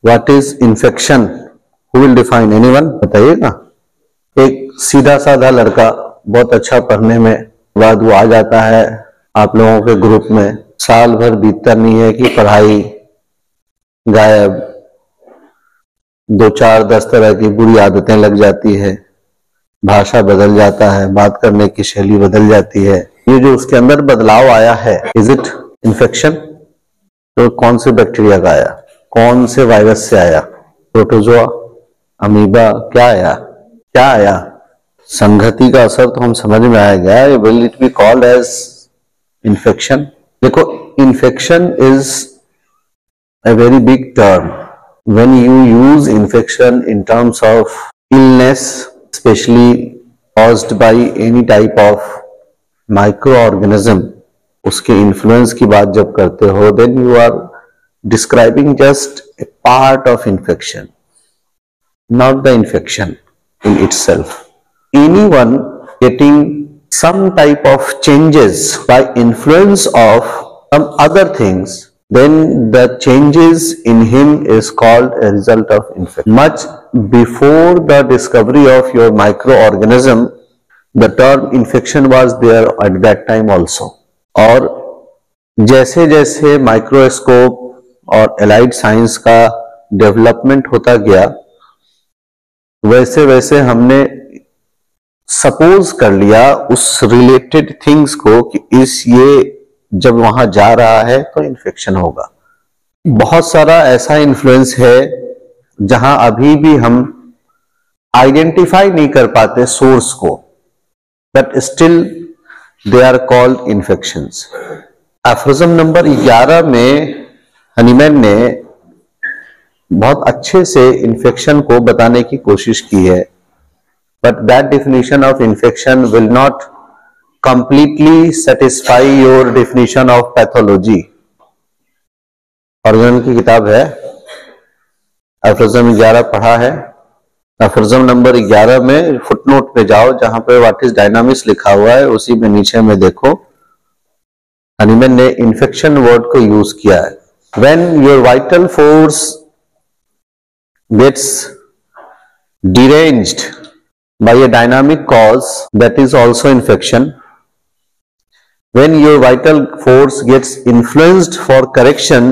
What is infection? Who will define? Anyone? बताइएगा। एक सीधा साधा लड़का, बहुत अच्छा पढ़ने में, बाद वो आ जाता है आप लोगों के ग्रुप में, साल भर बीतता नहीं है कि पढ़ाई गायब, 2-4-10 तरह की बुरी आदतें लग जाती है, भाषा बदल जाता है, बात करने की शैली बदल जाती है। ये जो उसके अंदर बदलाव आया है, इज इट इन्फेक्शन? तो कौन से बैक्टीरिया का आया, कौन से वायरस से आया, प्रोटोजोआ, अमीबा, क्या आया, क्या आया? संगति का असर तो हम समझ में आ गया। Will it be called as infection? देखो, infection is a very big term. When you use infection in terms of illness, especially caused by any type of microorganism, उसके influence की बात जब करते हो, then you are describing just a part of infection, not the infection in itself. Anyone getting some type of changes by influence of some other things, then the changes in him is called a result of infection. Much before the discovery of your microorganism, the term infection was there at that time also. और जैसे जैसे microscope और allied science का development होता गया, वैसे वैसे हमने सपोज कर लिया उस रिलेटेड थिंग्स को कि ये जब वहां जा रहा है तो इन्फेक्शन होगा। बहुत सारा ऐसा इन्फ्लुएंस है जहां अभी भी हम आइडेंटिफाई नहीं कर पाते सोर्स को, but still they are called infections. Aphorism number 11 में हनीमैन ने बहुत अच्छे से इन्फेक्शन को बताने की कोशिश की है, but that definition of infection will not completely satisfy your definition of pathology. Organ की किताब है, एफोरिज्म 11 पढ़ा है। एफोरिज्म नंबर 11 में फुटनोट पे जाओ, जहां पे व्हाट इज डायनामिक्स लिखा हुआ है, उसी में नीचे में देखो हनीमैन ने इन्फेक्शन वर्ड को यूज किया है। When your vital force gets deranged by a dynamic cause, that is also infection. When your vital force gets influenced for correction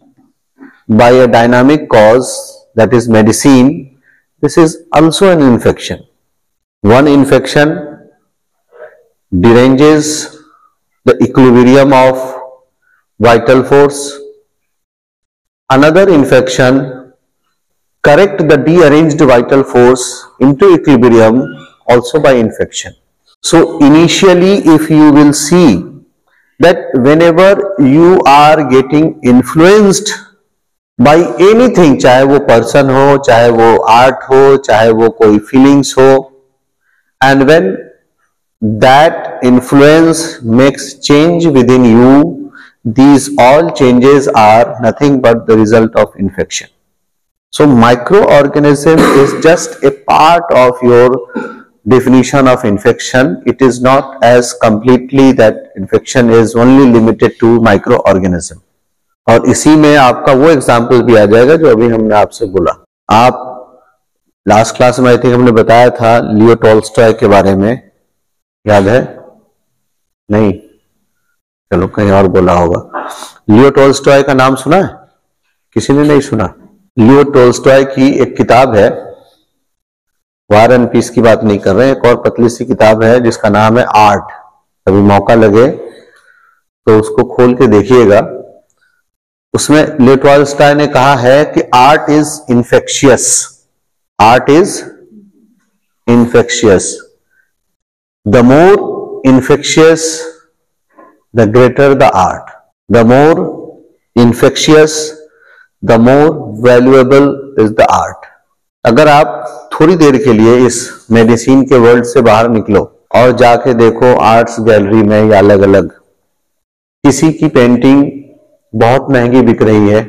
by a dynamic cause, that is medicine, this is also an infection. One infection deranges the equilibrium of vital force. Another infection correct the dearranged vital force into equilibrium, also by infection. So initially, if you will see that whenever you are getting influenced by anything, चाहे वो person हो, चाहे वो art हो, चाहे वो कोई feelings हो, and when that influence makes change within you, these all changes are nothing but the result of infection. So microorganism is just a part of your definition of infection. It is not as completely that infection is only limited to microorganism. और इसी में आपका वो example भी आ जाएगा जो अभी हमने आपसे बोला। आप लास्ट क्लास में आई थिंक हमने बताया था लियो टॉल्स्टॉय के बारे में, याद है? नहीं, चलो कहीं और बोला होगा। लियो टॉल्स्टॉय का नाम सुना है? किसी ने नहीं सुना? लियो टॉल्स्टॉय की एक किताब है, वार एंड पीस की बात नहीं कर रहे हैं, एक और पतली सी किताब है जिसका नाम है आर्ट। कभी मौका लगे तो उसको खोल के देखिएगा। उसमें लियो टॉल्स्टॉय ने कहा है कि art is infectious, art is infectious. The more infectious the greater the art, the more infectious the more valuable is the art. अगर आप थोड़ी देर के लिए इस मेडिसिन के वर्ल्ड से बाहर निकलो और जाके देखो आर्ट्स गैलरी में या अलग अलग, किसी की पेंटिंग बहुत महंगी बिक रही है,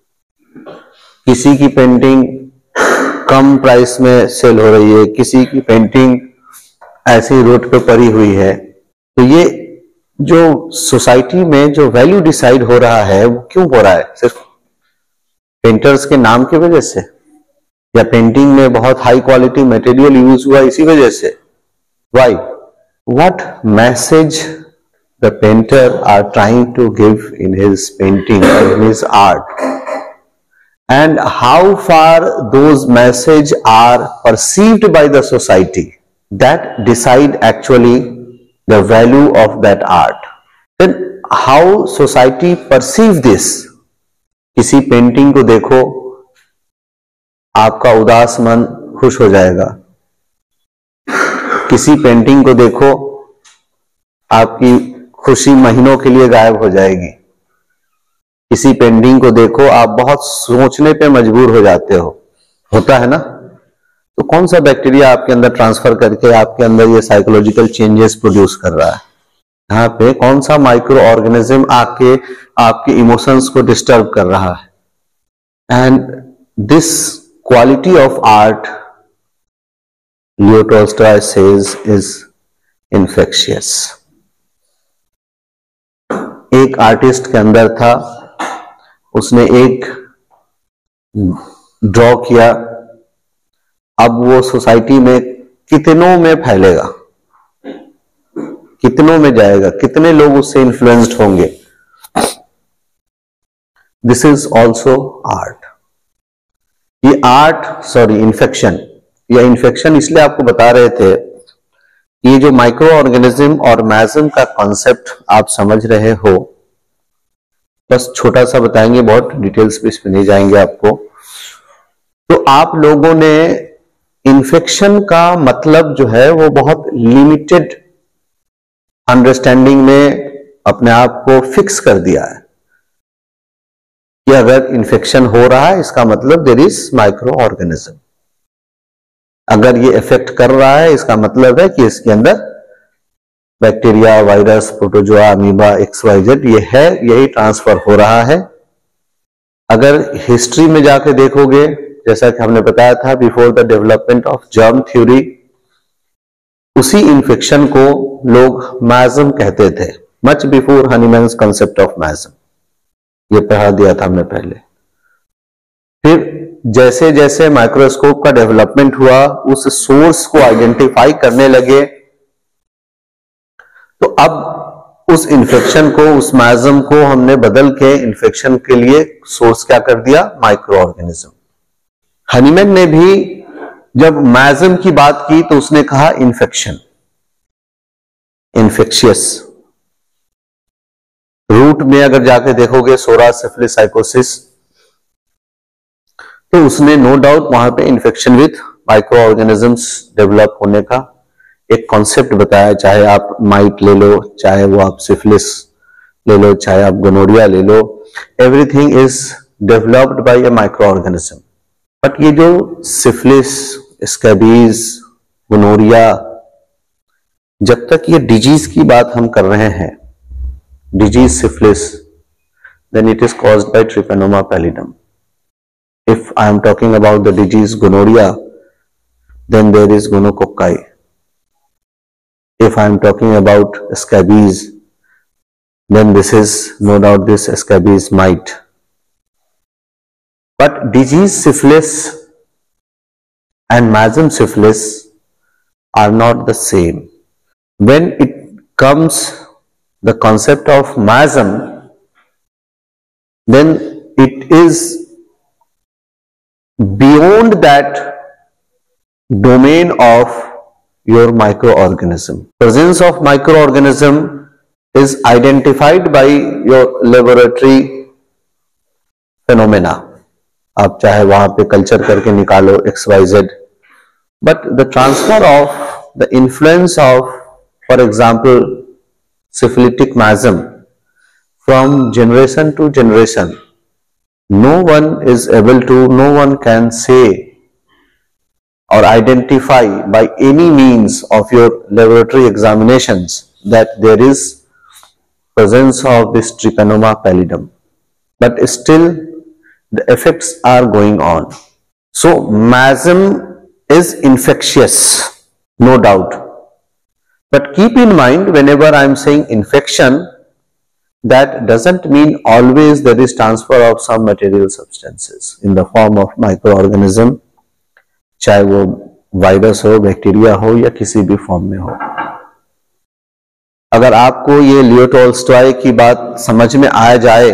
किसी की पेंटिंग कम प्राइस में सेल हो रही है, किसी की पेंटिंग ऐसी रोड पे पड़ी हुई है। तो ये जो सोसाइटी में जो वैल्यू डिसाइड हो रहा है वो क्यों हो रहा है? सिर्फ पेंटर्स के नाम की वजह से, या पेंटिंग में बहुत हाई क्वालिटी मटेरियल यूज हुआ इसी वजह से? Why? What message the painter are trying to give in his painting, in his art, and how far those messages are perceived by the society, that decide actually the value of that art. Then how society perceive this? किसी painting को देखो, आपका उदास मन खुश हो जाएगा। किसी पेंटिंग को देखो, आपकी खुशी महीनों के लिए गायब हो जाएगी। किसी पेंटिंग को देखो, आप बहुत सोचने पे मजबूर हो जाते हो। होता है ना? तो कौन सा बैक्टीरिया आपके अंदर ट्रांसफर करके आपके अंदर ये साइकोलॉजिकल चेंजेस प्रोड्यूस कर रहा है? यहाँ पे कौन सा माइक्रो ऑर्गेनिज्म आके आपके इमोशंस को डिस्टर्ब कर रहा है? And this quality of art, Leo Tolstoy says, is infectious. एक आर्टिस्ट के अंदर था, उसने एक ड्रॉ किया, अब वो सोसाइटी में कितनों में फैलेगा, कितनों में जाएगा, कितने लोग उससे इन्फ्लुएंस्ड होंगे। This is also art. ये आर्ट, सॉरी इन्फेक्शन, या इन्फेक्शन इसलिए आपको बता रहे थे, ये जो माइक्रो ऑर्गेनिज्म और मैज़म का कॉन्सेप्ट आप समझ रहे हो, बस छोटा सा बताएंगे, बहुत डिटेल्स पे इसमें नहीं जाएंगे आपको। तो आप लोगों ने इन्फेक्शन का मतलब जो है वो बहुत लिमिटेड अंडरस्टैंडिंग में अपने आप को फिक्स कर दिया है कि अगर इन्फेक्शन हो रहा है इसका मतलब देयर इज माइक्रो ऑर्गेनिज्म। अगर ये इफेक्ट कर रहा है इसका मतलब है कि इसके अंदर bacteria, virus, protozoa, amoeba, XYZ ये है, यही ट्रांसफर हो रहा है। अगर हिस्ट्री में जाके देखोगे, जैसा कि हमने बताया था, before the development of germ theory, उसी इन्फेक्शन को लोग मैज़म कहते थे, much before Hahnemann's concept of miasm. ये पढ़ा दिया था हमने पहले। फिर जैसे जैसे माइक्रोस्कोप का डेवलपमेंट हुआ, उस सोर्स को आइडेंटिफाई करने लगे, तो अब उस इन्फेक्शन को, उस मैज़म को हमने बदल के इन्फेक्शन के लिए सोर्स क्या कर दिया? Micro organism. हनीमैन ने भी जब मैज़म की बात की तो उसने कहा इन्फेक्शन, इन्फेक्शियस। रूट में अगर जाके देखोगे सोरा सिफिलिस साइकोसिस, तो उसने नो डाउट वहां पे infection with micro organisms develop होने का एक कॉन्सेप्ट बताया। चाहे आप माइट ले लो, चाहे वो आप सिफिलिस ले लो, चाहे आप गोनोरिया ले लो, everything is developed by a micro organism. But ये जो सिफिलिस, स्कैबीज, गोनोरिया, जब तक ये डिजीज की बात हम कर रहे हैं, disease syphilis, then it is caused by Trypanosoma pallidum. If I am talking about the disease gonorrhea, then there is gonococci. If I am talking about scabies, then this is no doubt this scabies mite. But disease syphilis and Mazum syphilis are not the same. When it comes the concept of Mazum, then it is beyond that domain of your microorganism. Presence of microorganism is identified by your laboratory phenomena. आप चाहे वहां पे culture करके निकालो XYZ, but the transfer of the influence of, for example, syphilitic masm from generation to generation, no one is able to, no one can say or identify by any means of your laboratory examinations that there is presence of this Trypanosoma pallidum, but still the effects are going on. So masm is infectious, no doubt, but keep in mind, whenever I am saying infection, that doesn't mean always there is transfer of some material substances in the form of microorganism, चाहे वो virus हो, bacteria हो या किसी भी form में हो। अगर आपको ये लियो टॉल्स्टॉय की बात समझ में आ जाए,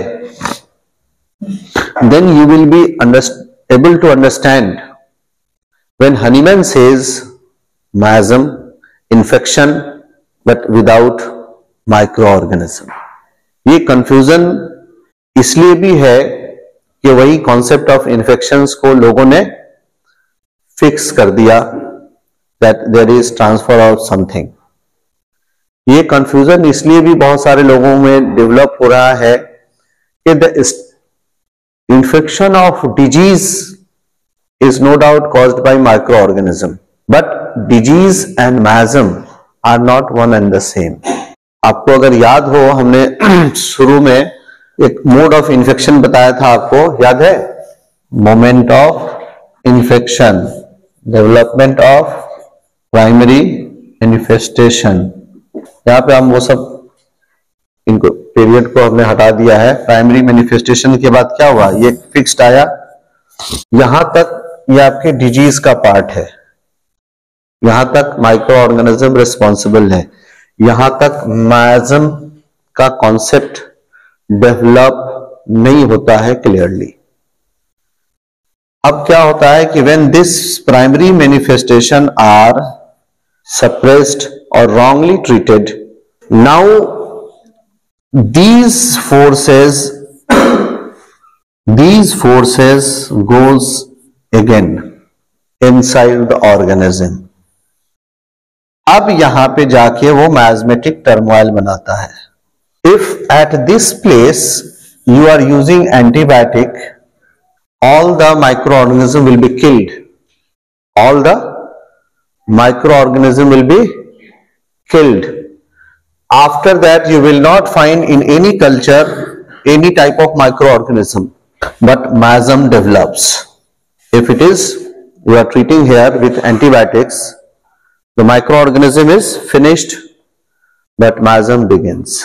then you will be able to understand when Hahnemann says miasm, infection, but without microorganism। ये कंफ्यूजन इसलिए भी है कि वही कॉन्सेप्ट ऑफ इन्फेक्शंस को लोगों ने फिक्स कर दिया, that there is transfer of something. ये कंफ्यूजन इसलिए भी बहुत सारे लोगों में डेवलप हो रहा है कि the infection of disease is no doubt caused by microorganism, but disease and miasm are not one and the same। आपको अगर याद हो, हमने शुरू में एक मोड ऑफ इन्फेक्शन बताया था, आपको याद है? Moment of infection, development of primary manifestation. यहां पे हम वो सब इनको पीरियड को हमने हटा दिया है। प्राइमरी मैनिफेस्टेशन के बाद क्या हुआ? ये फिक्स्ड आया, यहां तक ये आपके डिजीज का पार्ट है, यहां तक माइक्रो ऑर्गेनिज्म रिस्पॉन्सिबल है, यहां तक मायाज्म का कॉन्सेप्ट डेवलप नहीं होता है क्लियरली। अब क्या होता है कि when this primary manifestation are suppressed और wrongly treated, now these forces goes again inside the organism। अब यहां पे जाके वो miasmatic turmoil बनाता है। If at this place you are using antibiotic, all the microorganism will be killed, all the microorganism will be killed। After that you will not find in any culture any type of microorganism, but miasm develops। If it is you are treating here with antibiotics, the microorganism is finished but miasm begins।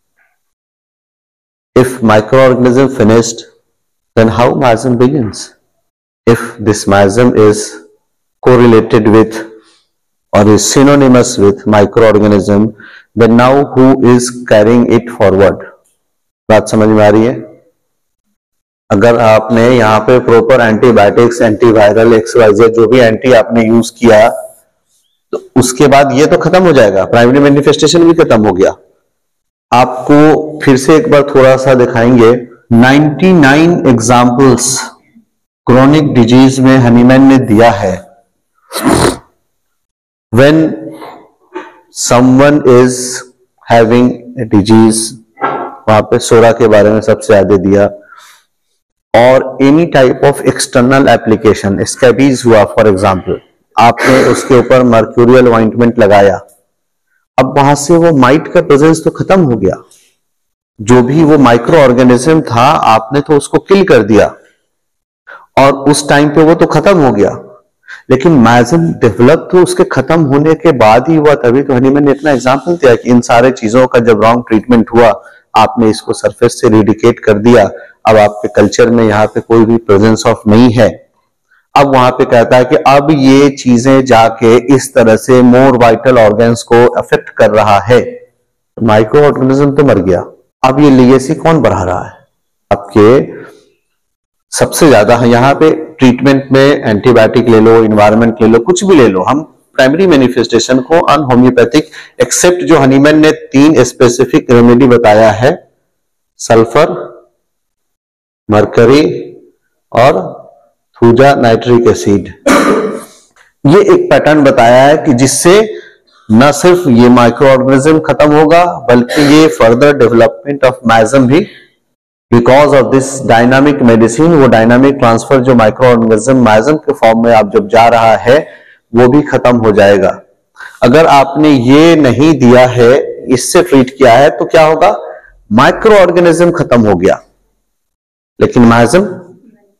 If microorganism finished, then how miasm begins? If this miasm is correlated with or is synonymous with microorganism, then now who is carrying it forward? बात समझ में आ रही है? अगर आपने यहाँ पे proper antibiotics, antiviral, XYZ जो भी एंटी आपने यूज किया, तो उसके बाद ये तो खत्म हो जाएगा, प्राइमरी मैनिफेस्टेशन भी खत्म हो गया। आपको फिर से एक बार थोड़ा सा दिखाएंगे। 99 एग्जाम्पल्स क्रोनिक डिजीज में हनीमैन ने दिया है। When someone is having a disease, वहां पे सोरा के बारे में सबसे ज्यादा दिया, और any type of external application, scabies हुआ फॉर एग्जांपल, आपने उसके ऊपर मर्क्यूरियल ऑइंटमेंट लगाया, अब वहां से वो माइट का प्रेजेंस तो खत्म हो गया, जो भी वो माइक्रो ऑर्गेनिज्म था आपने तो उसको किल कर दिया और उस टाइम पे वो तो खत्म हो गया, लेकिन मायाज्म डेवलप तो उसके खत्म होने के बाद ही हुआ। तभी तो हनीमैन ने इतना एग्जांपल दिया कि इन सारे चीजों का जब रॉन्ग ट्रीटमेंट हुआ, आपने इसको सरफेस से रेडिकेट कर दिया, अब आपके कल्चर में यहाँ पे कोई भी प्रेजेंस ऑफ नहीं है। अब वहां पे कहता है कि अब ये चीजें जाके इस तरह से मोर वाइटल ऑर्गन्स को अफेक्ट कर रहा है, माइक्रो ऑर्गेनिज्म तो मर गया, अब ये लीगेसी कौन बढ़ा रहा है? आपके सबसे ज्यादा यहाँ पे ट्रीटमेंट में एंटीबायोटिक ले लो, इन्वायरमेंट ले लो, कुछ भी ले लो, हम प्राइमरी मैनिफेस्टेशन को अनहोम्योपैथिक, एक्सेप्ट जो हनीमैन ने 3 स्पेसिफिक रेमेडी बताया है, सल्फर, मरकरी और थूजा नाइट्रिक एसिड, ये एक पैटर्न बताया है कि जिससे न सिर्फ ये माइक्रो ऑर्गेनिज्म खत्म होगा, बल्कि ये फर्दर डेवलपमेंट ऑफ मायाज्म भी, because of this dynamic medicine, वो डायनामिक ट्रांसफर जो माइक्रो ऑर्गेनिज्म मायाज्म के फॉर्म में आप जब जा रहा है वो भी खत्म हो जाएगा। अगर आपने ये नहीं दिया है, इससे ट्रीट किया है, तो क्या होगा? माइक्रो ऑर्गेनिज्म खत्म हो गया लेकिन मायाज्म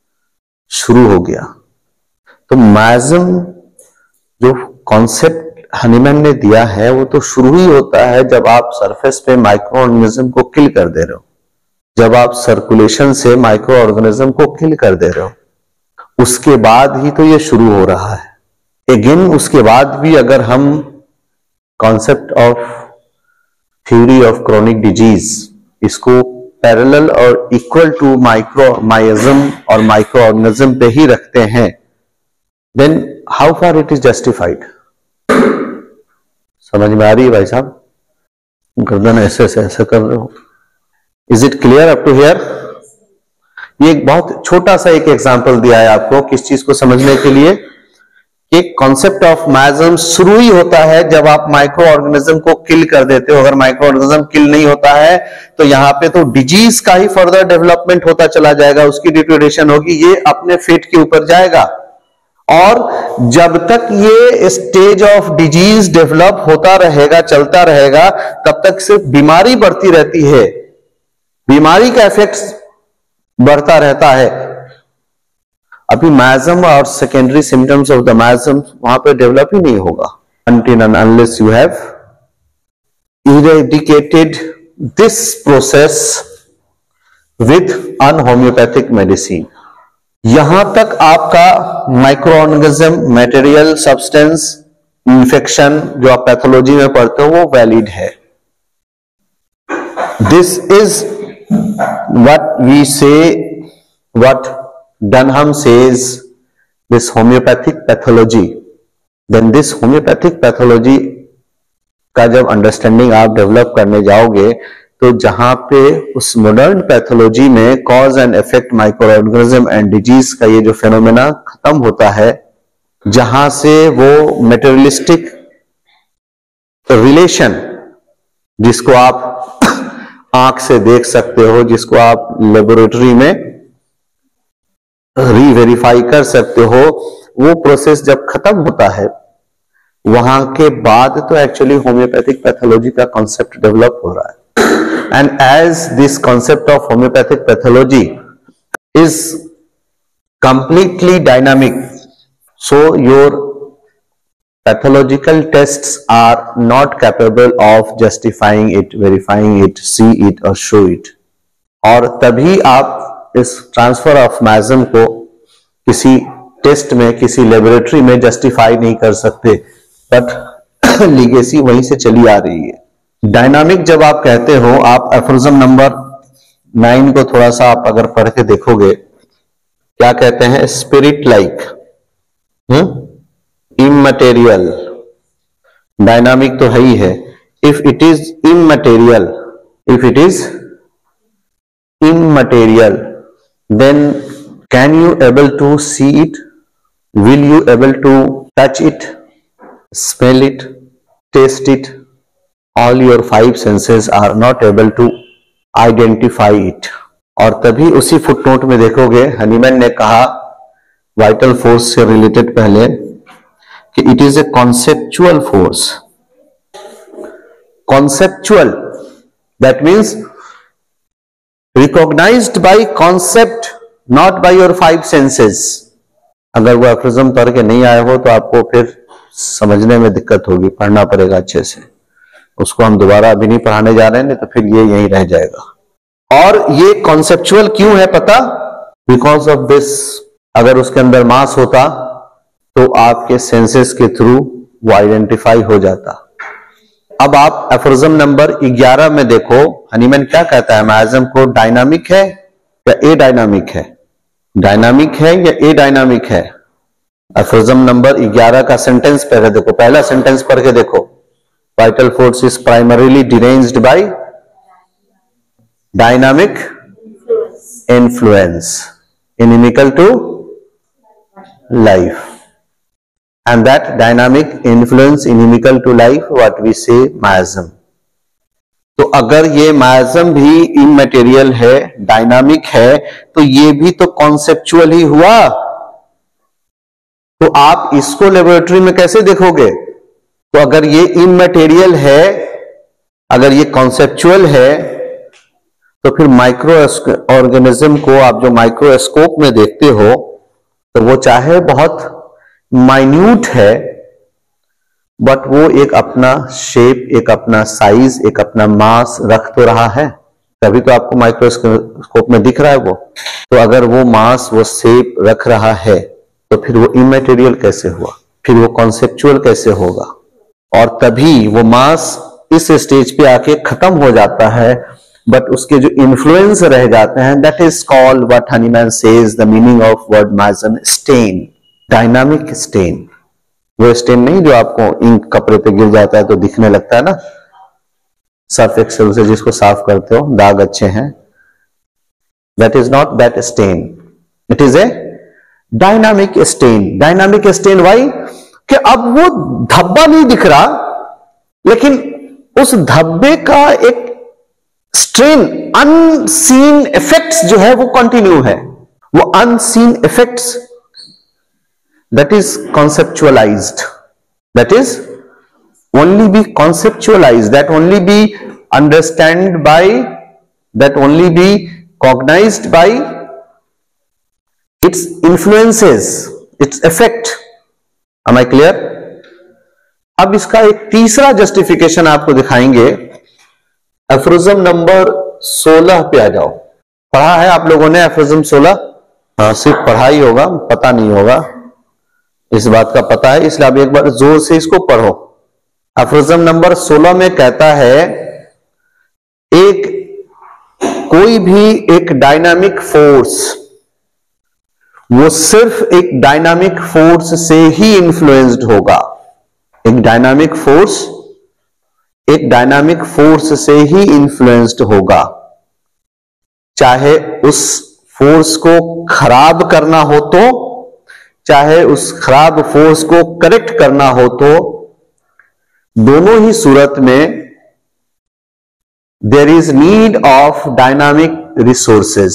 शुरू हो गया। तो मायाज्म जो कॉन्सेप्ट हनीमैन ने दिया है वो तो शुरू ही होता है जब आप सरफेस पे माइक्रो ऑर्गेनिज्म को किल कर दे रहे हो, जब आप सर्कुलेशन से माइक्रो ऑर्गेनिज्म को किल कर दे रहे हो, उसके बाद ही तो ये शुरू हो रहा है। अगेन उसके बाद भी अगर हम concept of theory of chronic disease इसको पैरेलल और इक्वल टू माइक्रोमाइज्म और माइक्रो ऑर्गेनिज्म पे ही रखते हैं, then how far it is justified. समझ में आ रही है भाई साहब? गर्दन ऐसे ऐसे कर रहे हो। Is it clear up to here? ये एक बहुत छोटा सा एक एग्जांपल दिया है आपको किस चीज को समझने के लिए। एक कॉन्सेप्ट ऑफ माइज्म शुरू ही होता है जब आप माइक्रो ऑर्गेनिज्म को किल कर देते हो। अगर माइक्रो ऑर्गेनिज्म किल नहीं होता है तो यहां पे तो डिजीज का ही फर्दर डेवलपमेंट होता चला जाएगा, उसकी डिटोरेशन होगी, ये अपने फेट के ऊपर जाएगा। और जब तक ये स्टेज ऑफ डिजीज डेवलप होता रहेगा, चलता रहेगा, तब तक सिर्फ बीमारी बढ़ती रहती है, बीमारी का इफेक्ट बढ़ता रहता है। अभी माइज्म और secondary symptoms of the miasm वहां पे डेवलप ही नहीं होगा until and unless you have eradicated this process with unhomeopathic medicine। यहां तक आपका micro organism, material, substance, infection जो आप पैथोलॉजी में पढ़ते हो वो वैलिड है। This is what we say, what Dunham says, this homeopathic pathology, then this homeopathic pathology का जब अंडरस्टैंडिंग आप डेवलप करने जाओगे तो जहां पे उस मॉडर्न पैथोलॉजी में cause and effect, micro organism and disease का ये जो फेनोमेना खत्म होता है, जहां से वो मेटेरियलिस्टिक रिलेशन जिसको आप आंख से देख सकते हो, जिसको आप लेबोरेटरी में रीवेरीफाई कर सकते हो, वो प्रोसेस जब खत्म होता है वहां के बाद तो एक्चुअली होम्योपैथिक पैथोलॉजी का कॉन्सेप्ट डेवलप हो रहा है। And as this concept of homoeopathic pathology is completely dynamic, so your pathological tests are not capable of justifying it, verifying it, see it और show it। और तभी आप इस transfer of माइज्म को किसी टेस्ट में, किसी लेबोरेटरी में जस्टिफाई नहीं कर सकते, बट लीगेसी वहीं से चली आ रही है। डायनामिक जब आप कहते हो, आप एफोरिज्म नंबर 9 को थोड़ा सा आप अगर पढ़ के देखोगे, क्या कहते हैं? स्पिरिट लाइक, इममटेरियल, डायनामिक तो है ही है। If it is immaterial, if it is immaterial, then can you able to see it? Will you able to touch it, smell it, taste it? All your 5 senses are not able to identify it। और तभी उसी footnote में देखोगे Hahnemann ने कहा vital force से related पहले कि it is a conceptual force. Conceptual, that means recognized by concept, not by your 5 senses। अगर वो एफोरिज्म पढ़ के नहीं आए हो तो आपको फिर समझने में दिक्कत होगी, पढ़ना पड़ेगा अच्छे से। उसको हम दोबारा अभी नहीं पढ़ाने जा रहे हैं, नहीं तो फिर ये यहीं रह जाएगा। और ये कॉन्सेप्चुअल क्यों है पता? बिकॉज ऑफ दिस, अगर उसके अंदर मास होता तो आपके सेंसेस के थ्रू वो आइडेंटिफाई हो जाता। अब आप एफोरिज्म नंबर 11 में देखो, हनीमैन क्या कहता है? माइज्म को डायनामिक है या ए डायनामिक है? डायनामिक है या ए डायनामिक है? एफोरिज्म नंबर 11 का सेंटेंस पहले देखो, पहला सेंटेंस पढ़ के देखो। Vital force is primarily deranged by dynamic influence inimical to life, and that dynamic influence inimical to life, what we say miasm। तो अगर ये miasm भी immaterial है, डायनामिक है, तो ये भी तो कॉन्सेप्चुअल ही हुआ। तो आप इसको लेबोरेटरी में कैसे देखोगे? तो अगर ये immaterial है, अगर ये कॉन्सेप्चुअल है, तो फिर माइक्रो ऑर्गेनिज्म को आप जो माइक्रोस्कोप में देखते हो, तो वो चाहे बहुत माइन्यूट है, बट वो एक अपना शेप, एक अपना साइज, एक अपना मास रख तो रहा है, तभी तो आपको माइक्रोस्कोप में दिख रहा है वो। तो अगर वो मास, वो शेप रख रहा है, तो फिर वो इमेटेरियल कैसे हुआ, फिर वो कॉन्सेप्चुअल कैसे होगा? और तभी वो मास इस स्टेज पे आके खत्म हो जाता है, बट उसके जो इन्फ्लुएंस रह जाते हैं, that is called what Hahnemann says the meaning of word miasm, stain, dynamic stain. वो स्टेन नहीं जो आपको इंक कपड़े पे गिर जाता है तो दिखने लगता है ना, सर्फ एक्सेल से जिसको साफ करते हो, दाग अच्छे हैं, that is not that stain, it is a dynamic stain. Dynamic stain why कि अब वो धब्बा नहीं दिख रहा, लेकिन उस धब्बे का एक स्ट्रेन, अनसीन इफेक्ट्स जो है वो कंटिन्यू है। वो unseen effects that is conceptualized, that is only be conceptualized, that only be understand by, that only be cognized by its influences, its effect. Am I clear? अब इसका एक तीसरा justification आपको दिखाएंगे। एफरोजम नंबर 16 पे आ जाओ। पढ़ा है आप लोगों ने एफरोजम 16? हाँ, सिर्फ पढ़ा ही होगा, पता नहीं होगा, इस बात का पता है, इसलिए आप एक बार जोर से इसको पढ़ो। एफरोजम नंबर 16 में कहता है, एक कोई भी एक डायनामिक फोर्स, वो सिर्फ एक डायनामिक फोर्स से ही इन्फ्लुएंस्ड होगा। एक डायनामिक फोर्स, एक डायनामिक फोर्स से ही इन्फ्लुएंस्ड होगा। चाहे उस फोर्स को खराब करना हो तो, चाहे उस खराब फोर्स को करेक्ट करना हो तो, दोनों ही सूरत में there is need of dynamic resources.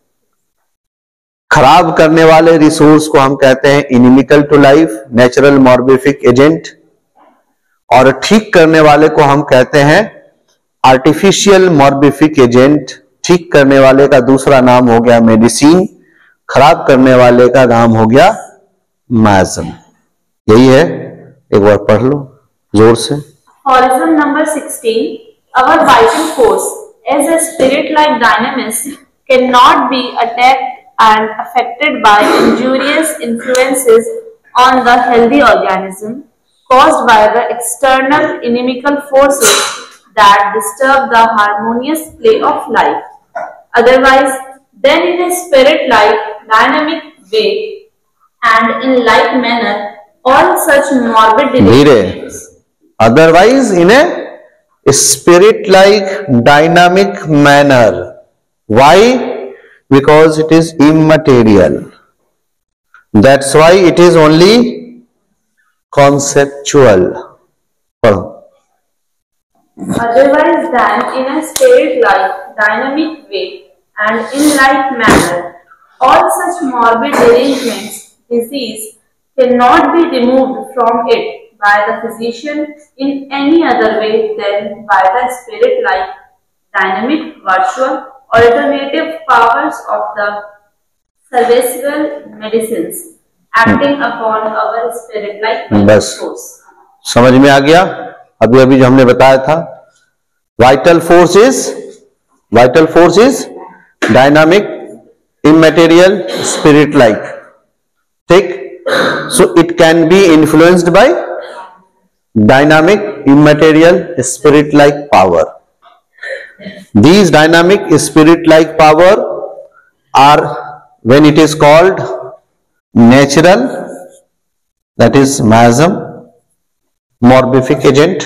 खराब करने वाले रिसोर्स को हम कहते हैं inimical to life, natural morbific agent, और ठीक करने वाले को हम कहते हैं आर्टिफिशियल मॉर्बिफिक एजेंट। ठीक करने वाले का दूसरा नाम हो गया मेडिसिन, खराब करने वाले का नाम हो गया माइजम। यही है, एक बार पढ़ लो जोर से। Horizon number 16. Our vital force as a spirit-like dynamism cannot be attacked and affected by injurious influences on the healthy organism caused by the external inimical forces that disturb the harmonious play of life. Otherwise, then in a spirit-like dynamic way and in like manner, all such morbid delusions. Otherwise, in a spirit-like dynamic manner. Why? Because it is immaterial. That's why it is only conceptual. Otherwise, than in a spirit-like dynamic way and in like manner, all such morbid derangements, disease cannot be removed from it by the physician in any other way than by the spirit-like dynamic virtual alternative powers of the cerebral medicines acting upon our spirit-like force. समझ में आ गया? अभी अभी जो हमने बताया था, vital force is dynamic, immaterial, spirit like. ठीक? So it can be influenced by dynamic, immaterial, spirit like power. These dynamic spirit like power are, when it is called natural, that is miasm, morbific agent,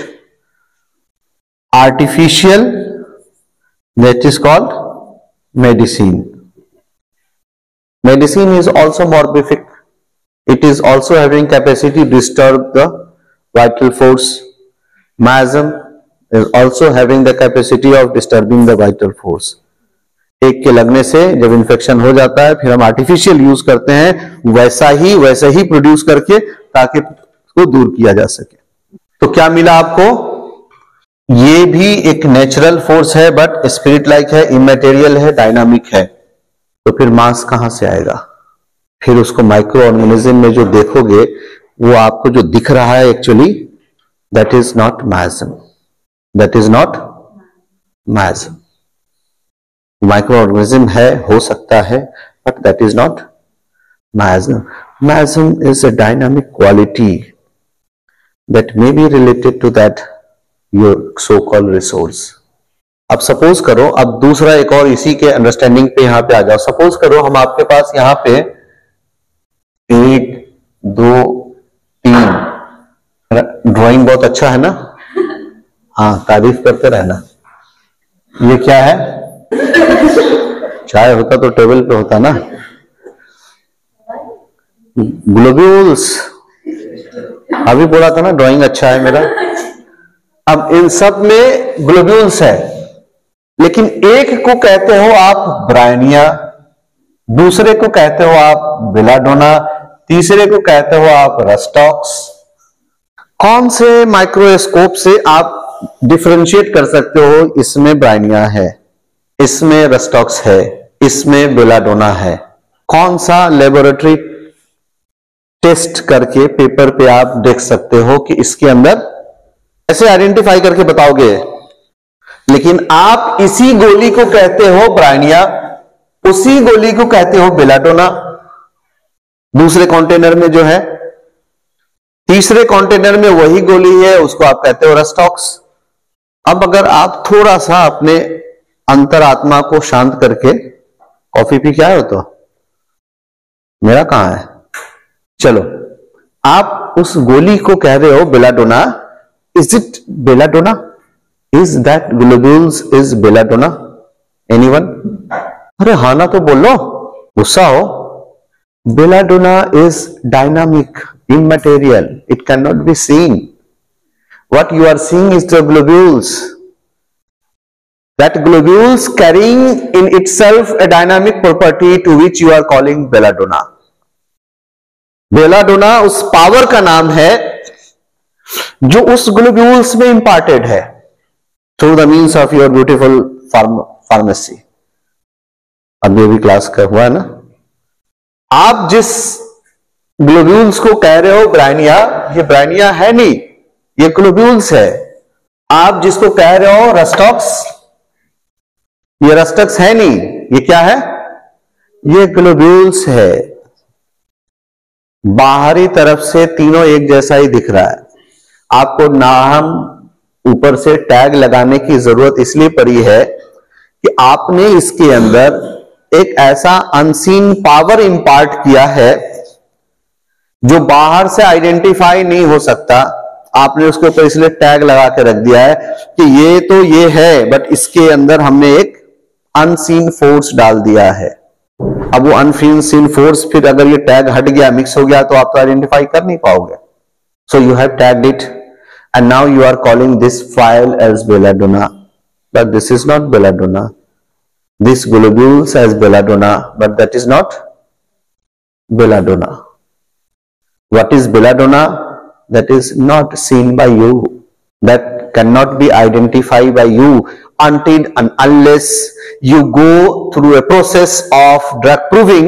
artificial, that is called medicine. Medicine is also morbific. It is also having capacity to disturb the vital force. Miasm is also having the capacity of disturbing the vital force. एक के लगने से जब infection हो जाता है, फिर हम आर्टिफिशियल यूज करते हैं वैसा ही प्रोड्यूस करके, ताकि उसको दूर किया जा सके। तो क्या मिला आपको? ये भी एक नेचुरल फोर्स है, बट स्पिरिट लाइक है, इमैटेरियल है, डायनामिक है। तो फिर मास कहां से आएगा? फिर उसको माइक्रो ऑर्गेनिज्म में जो देखोगे, वो आपको जो दिख रहा है actually That is not miasm. That is not miasm. Microorganism है, हो सकता है, but that is not miasm. Miasm is a dynamic quality that may be related to that your so-called resource. अब सपोज करो, अब दूसरा एक और इसी के अंडरस्टैंडिंग पे यहां पे आ जाओ. सपोज करो हम आपके पास यहां पे 1 2 3, ड्राइंग बहुत अच्छा है ना? हाँ, तारीफ करते रहना. ये क्या है? चाय होता तो टेबल पे होता ना. ग्लोब्यूल्स. अभी बोला था ना ड्राइंग अच्छा है मेरा. अब इन सब में ग्लोब्यूल्स है, लेकिन एक को कहते हो आप ब्रायनिया, दूसरे को कहते हो आप बेलाडोना, तीसरे को कहते हो आप रस्टॉक्स. कौन से माइक्रोस्कोप से आप डिफरेंशिएट कर सकते हो? इसमें ब्रायनिया है, इसमें रस्टॉक्स है, इसमें बेलाडोना है. कौन सा लेबोरेटरी टेस्ट करके पेपर पे आप देख सकते हो कि इसके अंदर, ऐसे आइडेंटिफाई करके बताओगे. लेकिन आप इसी गोली को कहते हो ब्रायनिया, उसी गोली को कहते हो बेलाडोना दूसरे कंटेनर में जो है. तीसरे कंटेनर में वही गोली है, उसको आप कहते हो रस्टॉक्स. अब अगर आप थोड़ा सा अपने अंतरात्मा को शांत करके कॉफी पी के आए हो तो मेरा कहां है? चलो, आप उस गोली को कह रहे हो belladonna. Is it belladonna? Is that globules is belladonna? Anyone? अरे हाँ ना तो बोलो, गुस्सा हो. Belladonna is dynamic, immaterial. It cannot be seen. What you are seeing is the globules. That globules carrying in itself a dynamic property to which you are calling belladonna. Belladonna उस power का नाम है जो उस globules में imparted है through the means of your beautiful pharmacy. अब ये भी क्लास का हुआ है ना. आप जिस ग्लोब्यूल्स को कह रहे हो ब्रायनिया, ये ब्रायनिया है नहीं, ये ग्लोब्यूल्स है. आप जिसको कह रहे हो रस्टॉक्स, ये रस्टॉक्स है नहीं, ये क्या है? ये ग्लोब्यूल्स है. बाहरी तरफ से तीनों एक जैसा ही दिख रहा है. आपको नाम ऊपर से टैग लगाने की जरूरत इसलिए पड़ी है कि आपने इसके अंदर एक ऐसा अनसीन पावर इंपार्ट किया है जो बाहर से आइडेंटिफाई नहीं हो सकता. आपने उसके ऊपर इसलिए टैग लगा के रख दिया है कि ये तो ये है, बट इसके अंदर हमने एक अनसीन फोर्स डाल दिया है. अब वो अनसीन फोर्स, फिर अगर ये टैग हट गया, मिक्स हो गया, तो आप तो आइडेंटिफाई कर नहीं पाओगे. So you have tagged it and now you are calling this file as belladonna, but this is not belladonna. This globules as belladonna, but that is not belladonna. What is belladonna? That is not seen by you. That cannot be identified by you until and unless you go through a process of drug proving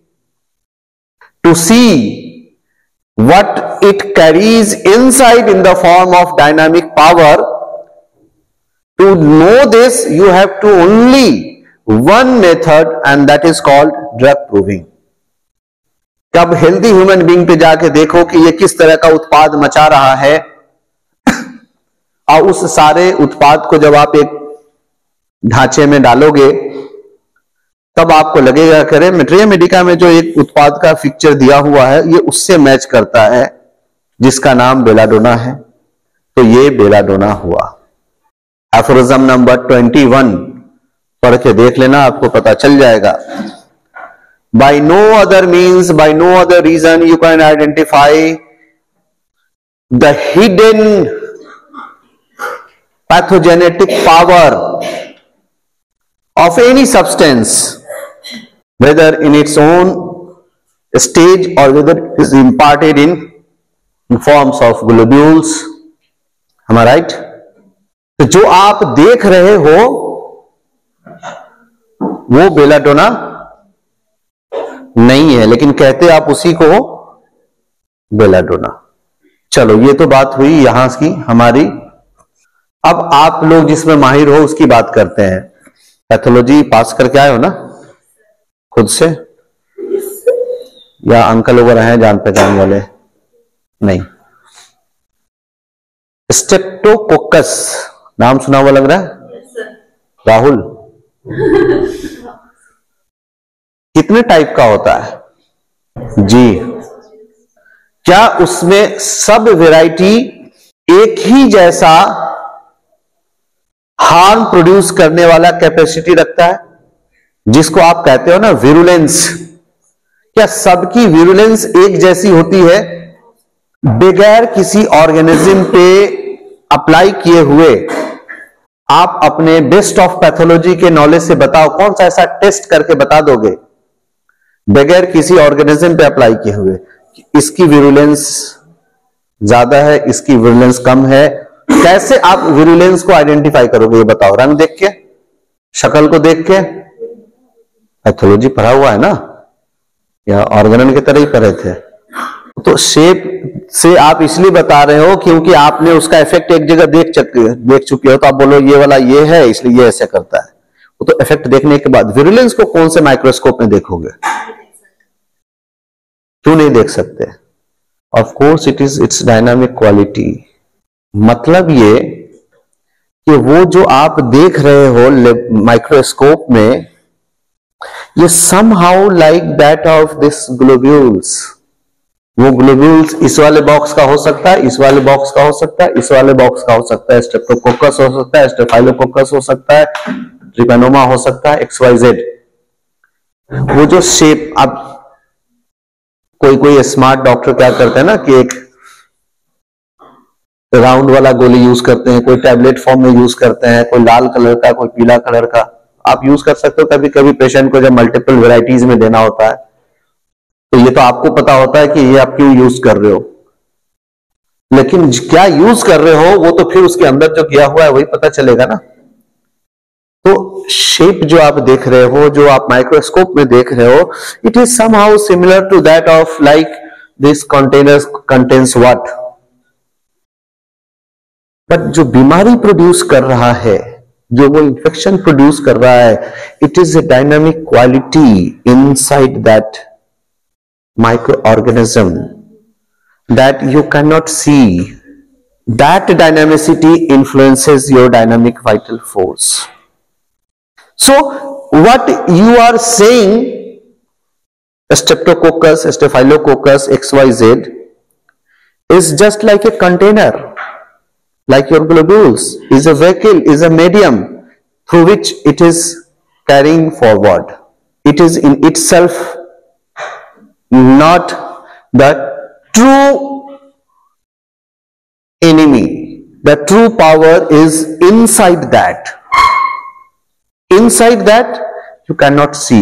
to see what it carries inside in the form of dynamic power. To know this, you have to only one method, and that is called drug proving. अब healthy human being पे जाके देखो कि ये किस तरह का उत्पाद मचा रहा है, और उस सारे उत्पाद को जब आप एक ढांचे में डालोगे तब आपको लगेगा करे मेट्रिया मेडिका में जो एक उत्पाद का पिक्चर दिया हुआ है ये उससे मैच करता है जिसका नाम बेलाडोना है. तो ये बेलाडोना हुआ. एफोरिज्म नंबर 21 पढ़ के देख लेना, आपको पता चल जाएगा. By no other means, by no other reason you can identify the hidden pathogenetic power of any substance, whether in its own stage or whether it is imparted in forms of globules. Am I right? तो जो आप देख रहे हो वो belladonna नहीं है, लेकिन कहते आप उसी को बेलाडोना. चलो ये तो बात हुई यहां की हमारी। अब आप लोग जिसमें माहिर हो उसकी बात करते हैं। पैथोलॉजी पास करके आए हो ना खुद से, या अंकल वगैरह हैं जान पहचान वाले? नहीं। स्ट्रेप्टोकोकस नाम सुना हुआ लग रहा है राहुल? कितने टाइप का होता है जी? क्या उसमें सब वैरायटी एक ही जैसा हार्म प्रोड्यूस करने वाला कैपेसिटी रखता है, जिसको आप कहते हो ना विरुलेंस? क्या सबकी विरुलेंस एक जैसी होती है? बगैर किसी ऑर्गेनिज्म पे अप्लाई किए हुए आप अपने बेस्ट ऑफ पैथोलॉजी के नॉलेज से बताओ, कौन सा ऐसा टेस्ट करके बता दोगे बगैर किसी ऑर्गेनिज्म पे अप्लाई किए हुए इसकी विरुलेंस ज्यादा है, इसकी विरुलेंस कम है? कैसे आप विरुलेंस को आइडेंटिफाई करोगे ये बताओ? रंग देख के, शक्ल को देख के? पैथोलॉजी पढ़ा हुआ है ना, या ऑर्गेनन की तरह ही पढ़े थे? तो शेप से आप इसलिए बता रहे हो क्योंकि आपने उसका इफेक्ट एक जगह देख चुके हो, तो आप बोलो ये वाला ये है इसलिए ये ऐसे करता है। वो तो इफेक्ट देखने के बाद विरुलेंस को कौन से माइक्रोस्कोप में देखोगे? क्यों नहीं देख सकते? Of course it is it's dynamic quality. मतलब ये कि वो जो आप देख रहे हो माइक्रोस्कोप में, ये somehow like that of this globules. वो ग्लोब्यूल्स इस वाले बॉक्स का हो सकता है, इस वाले बॉक्स का हो सकता है, इस वाले बॉक्स का हो सकता है, स्ट्रेप्टोकोकस हो सकता है, स्टेफाइलोकोकस हो सकता है, ट्रिपेनोमा हो सकता है, XYZ। वो जो शेप, अब कोई स्मार्ट डॉक्टर क्या करते हैं ना कि एक राउंड वाला गोली यूज करते हैं, कोई टैबलेट फॉर्म में यूज करते हैं, कोई लाल कलर का, कोई पीला कलर का। आप यूज कर सकते हो कभी कभी पेशेंट को जब मल्टीपल वेराइटीज में देना होता है, तो ये तो आपको पता होता है कि ये आप क्यों यूज कर रहे हो, लेकिन क्या यूज कर रहे हो वो तो फिर उसके अंदर जो किया हुआ है वही पता चलेगा ना। तो शेप जो आप देख रहे हो, जो आप माइक्रोस्कोप में देख रहे हो, it is somehow similar to that of like this container contains what. But जो बीमारी प्रोड्यूस कर रहा है, जो वो इंफेक्शन प्रोड्यूस कर रहा है, it is a dynamic quality inside that microorganism that you cannot see. That dynamicity influences your dynamic vital force. So what you are saying, Streptococcus, Staphylococcus, XYZ, is just like a container, like your globules, is a vehicle, is a medium through which it is carrying forward. It is in itself not the true enemy. The true power is inside that. Inside that you cannot see.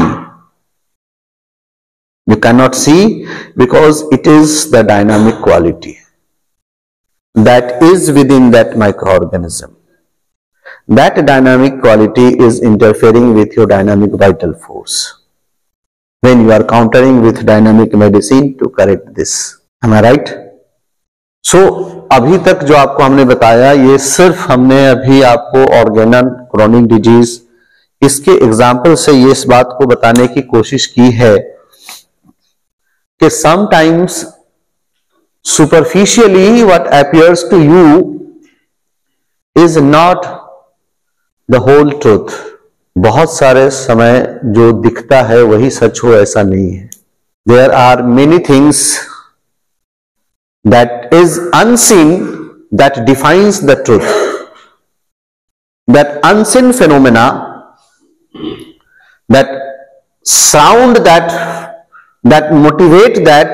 You cannot see because it is the dynamic quality that is within that microorganism. That dynamic quality is interfering with your dynamic vital force when you are countering with dynamic medicine to correct this. Am I right? So अभी तक जो आपको हमने बताया, ये सिर्फ हमने अभी आपको ऑर्गेनल क्रोनिक डिजीज इसके एग्जाम्पल से ये इस बात को बताने की कोशिश की है कि sometimes superficially what appears to you is not the whole truth. बहुत सारे समय जो दिखता है वही सच हो ऐसा नहीं है. There are many things that is unseen that defines the truth. That unseen phenomena, that sound that motivate that,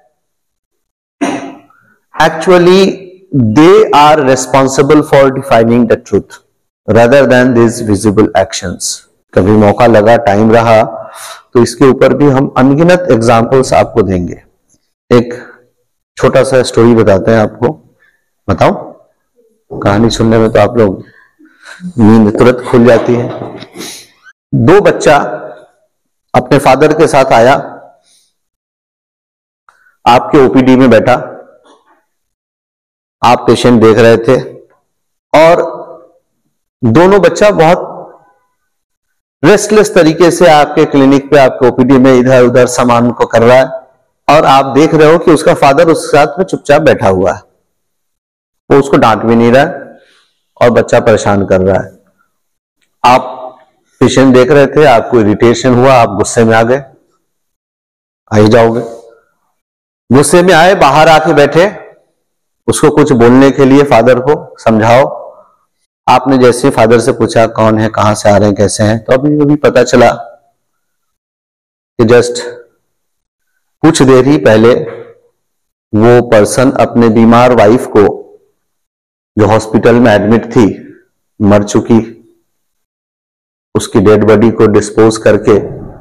actually they are responsible for defining the truth rather than these visible actions. कभी मौका लगा, time रहा तो इसके ऊपर भी हम अनगिनत एग्जाम्पल्स आपको देंगे. एक छोटा सा स्टोरी बताते हैं आपको. बताओ, कहानी सुनने में तो आप लोग नींद तुरंत खुल जाती है. दो बच्चा अपने फादर के साथ आया, आपके ओपीडी में बैठा. आप पेशेंट देख रहे थे और दोनों बच्चा बहुत रेस्टलेस तरीके से आपके क्लिनिक पे, आपके ओपीडी में इधर उधर सामान को कर रहा है और आप देख रहे हो कि उसका फादर उसके साथ में चुपचाप बैठा हुआ है, वो उसको डांट भी नहीं रहा है और बच्चा परेशान कर रहा है। आप पेशेंट देख रहे थे, आपको इरिटेशन हुआ, आप गुस्से में आ गए, आ ही जाओगे। गुस्से में आए, बाहर आके बैठे, उसको कुछ बोलने के लिए फादर को समझाओ। आपने जैसे फादर से पूछा कौन है, कहां से आ रहे हैं, कैसे हैं, तो अभी पता चला कि जस्ट कुछ देर ही पहले वो पर्सन अपने बीमार वाइफ को, जो हॉस्पिटल में एडमिट थी, मर चुकी, उसकी डेड बॉडी को डिस्पोज करके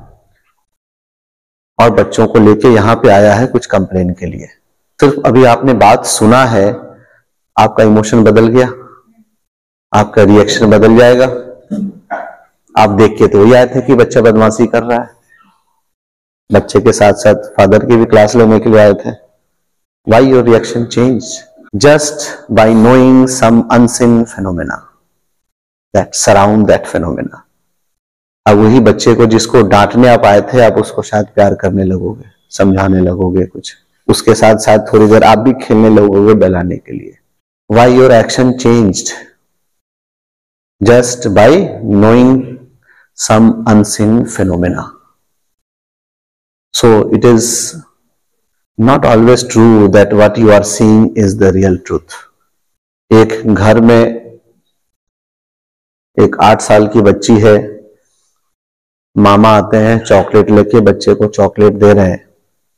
और बच्चों को लेके यहां पे आया है कुछ कंप्लेन के लिए। सिर्फ अभी आपने बात सुना है, आपका इमोशन बदल गया, आपका रिएक्शन बदल जाएगा। आप देख के तो वही आए थे कि बच्चा बदमाशी कर रहा है, बच्चे के साथ साथ फादर की भी क्लास लेने के लिए आए थे। Why your reaction change? Just by knowing some unseen phenomena that surround that phenomena. अब वही बच्चे को जिसको डांटने आप आए थे, आप उसको शायद प्यार करने लगोगे, समझाने लगोगे, कुछ उसके साथ साथ थोड़ी देर आप भी खेलने लगोगे बहलाने के लिए। Why your action changed? just by knowing some unseen phenomena. So it is not always true that what you are seeing is the real truth. एक घर में एक 8 साल की बच्ची है, मामा आते हैं चॉकलेट लेके, बच्चे को चॉकलेट दे रहे हैं।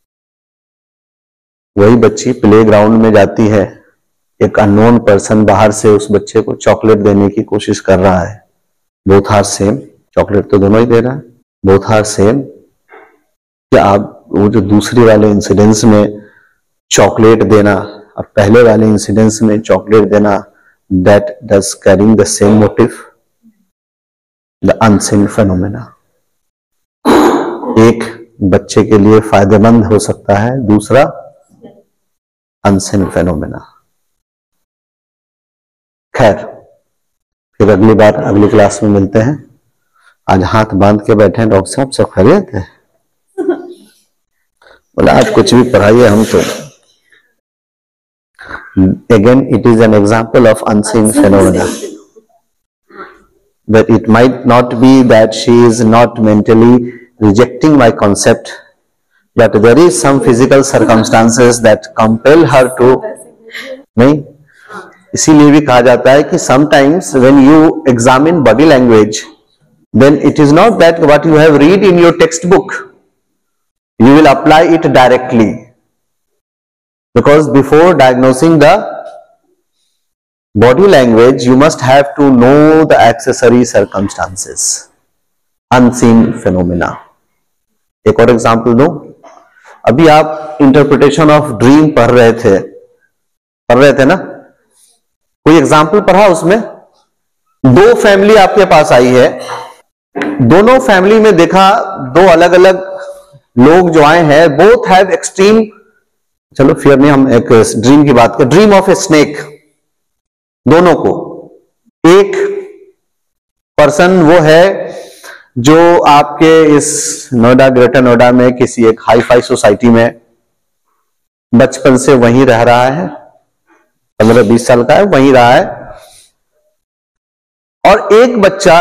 वही बच्ची प्लेग्राउंड में जाती है, एक अननोन पर्सन बाहर से उस बच्चे को चॉकलेट देने की कोशिश कर रहा है। बोथ आर सेम, चॉकलेट तो दोनों ही दे रहा है, बोथ आर सेम। क्या आप वो जो दूसरे वाले इंसिडेंस में चॉकलेट देना और पहले वाले इंसिडेंस में चॉकलेट देना, that does carrying the same motive, the unseen phenomena. एक बच्चे के लिए फायदेमंद हो सकता है, दूसरा अनसीन फेनोमेना। खैर, फिर अगली बार अगली क्लास में मिलते हैं। आज हाथ बांध के बैठे हैं डॉक्टर साहब, सब खैरियत है? बोला आज कुछ भी पढ़ाइए हम तो। Again, it is an example of unseen phenomena. But it might not be that she is not mentally rejecting my concept, but there is some physical circumstances that compel her to, नहीं, इसीलिए भी कहा जाता है कि sometimes when you examine body language, then it is not that what you have read in your textbook, you will apply it directly, because before diagnosing the body language, you must have to know the accessory circumstances, unseen phenomena. एक और example दो। अभी आप interpretation of dream पढ़ रहे थे ना? कोई एग्जाम्पल पढ़ा, उसमें 2 फैमिली आपके पास आई है, दोनों फैमिली में देखा 2 अलग अलग लोग जो आए हैं, बोथ हैव एक्सट्रीम, चलो फिर नहीं, हम एक ड्रीम की बात करें, ड्रीम ऑफ ए स्नेक। दोनों को, एक पर्सन वो है जो आपके इस नोएडा, ग्रेटर नोएडा में किसी एक हाई फाई सोसाइटी में बचपन से वहीं रह रहा है, 15-20 साल का है, वहीं रहा है। और एक बच्चा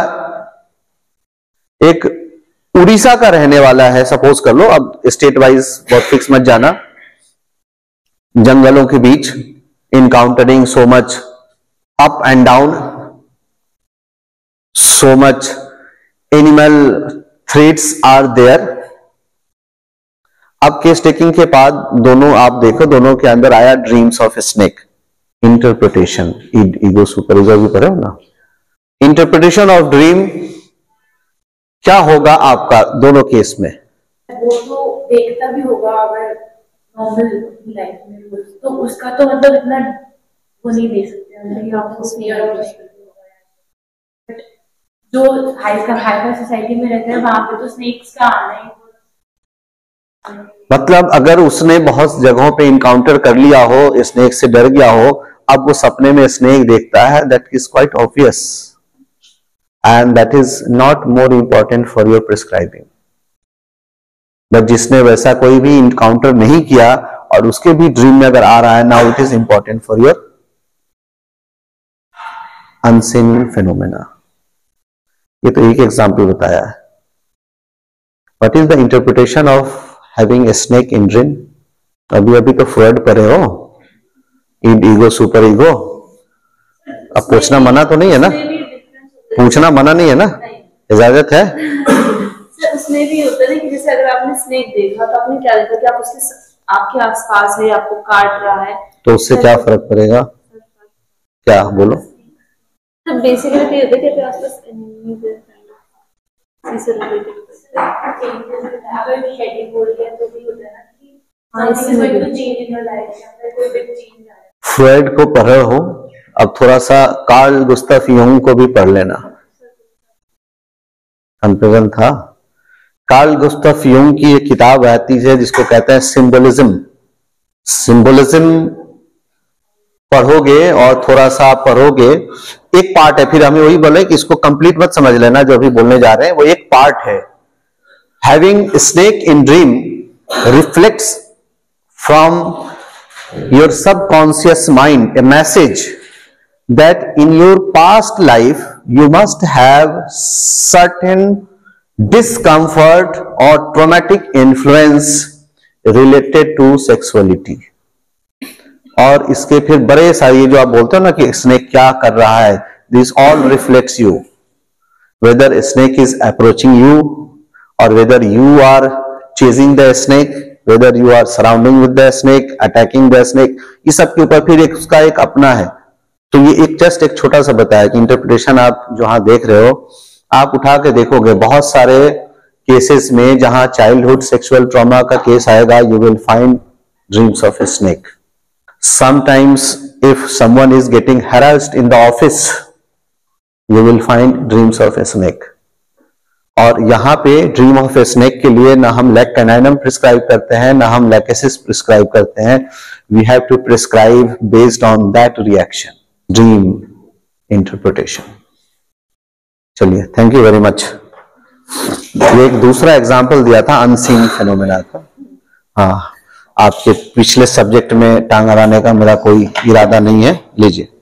एक उड़ीसा का रहने वाला है, सपोज कर लो, अब स्टेट वाइज बहुत फिक्स मत जाना, जंगलों के बीच, encountering so much up and down, so much animal threats are there. अब केस टेकिंग के बाद दोनों, आप देखो, दोनों के अंदर आया dreams of a snake. Interpretation, ego super ego भी पढ़े हो ना, इंटरप्रिटेशन ऑफ ड्रीम क्या होगा आपका दोनों केस में? वो तो देखता भी होगा अगर नॉर्मल लाइफ में, तो उसका तो मतलब इतना वो नहीं दे सकते, बट जो हाई सोसाइटी में रहते हैं वहां पे तो स्नेक्स का आना ही, मतलब अगर उसने बहुत जगहों पे इनकाउंटर कर लिया हो, स्नेक से डर गया हो, अब वो सपने में स्नेक देखता है, that is quite obvious and that is not more important for your prescribing. But जिसने वैसा कोई भी इनकाउंटर नहीं किया और उसके भी ड्रीम में अगर आ रहा है, now it is important for your unseen phenomena. ये तो एक एग्जाम्पल बताया है। What is the interpretation of having a snake in dream? अभी अभी तो फ्रॉइड पढ़े हो, इन ईगो सुपर ईगो। अब पूछना मना तो नहीं है ना? पूछना मना नहीं है ना? इजाजत है? उसमें भी होता है कि जैसे अगर आपने स्नेक देखा तो आपने क्या देखा कि आप उसके आपके आसपास है, आपको काट रहा है, तो उससे क्या फर्क पड़ेगा? क्या बोलो? तो बेसिकली ये होता है कि आसपास एनिमीज है, इससे रिलेटेड अगर शेडिंग हो रही है तो भी होता है ना कि हां इसमें कोई चेंज इन योर लाइफ या कोई बिग चेंज आ रहा है। फ्रॉइड को पढ़ हो, अब थोड़ा सा कार्ल गुस्ताव यूंग को भी पढ़ लेना। कंफ्यूजन था? कार्ल गुस्ताव यूंग की एक किताब आती है जिसको कहते हैं सिंबलिज्म। सिंबलिज्म पढ़ोगे और थोड़ा सा पढ़ोगे, एक पार्ट है, फिर हमें वही बोले कि इसको कंप्लीट मत समझ लेना जो अभी बोलने जा रहे हैं, वो एक पार्ट है। Having snake in dream reflects from your subconscious mind a message that in your past life you must have certain discomfort or traumatic influence related to sexuality। और इसके फिर बड़े सारे ये जो आप बोलते हो ना कि स्नेक क्या कर रहा है, this all reflects you, whether snake is approaching you और whether you are chasing the snake, whether you are surrounding with the snake, attacking the snake, ये सब के ऊपर फिर एक उसका एक अपना है। तो ये एक जस्ट एक छोटा सा बताया कि इंटरप्रिटेशन आप जहां देख रहे हो, आप उठा के देखोगे बहुत सारे केसेस में जहां चाइल्डहुड सेक्सुअल ट्रॉमा का केस आएगा, you will find dreams of a snake. Sometimes if someone is getting harassed in the office, you will find dreams of a snake. और यहाँ पे ड्रीम ऑफ ए स्नेक के लिए ना हम lack caninum prescribe करते हैं, ना हम लैकेसिस प्रिस्क्राइब करते हैं। We have to prescribe based on that reaction, dream interpretation. चलिए, थैंक यू वेरी मच। ये एक दूसरा एग्जांपल दिया था अनसीन फेनोमेना का। हाँ, आपके पिछले सब्जेक्ट में टांग अड़ाने का मेरा कोई इरादा नहीं है, लीजिए।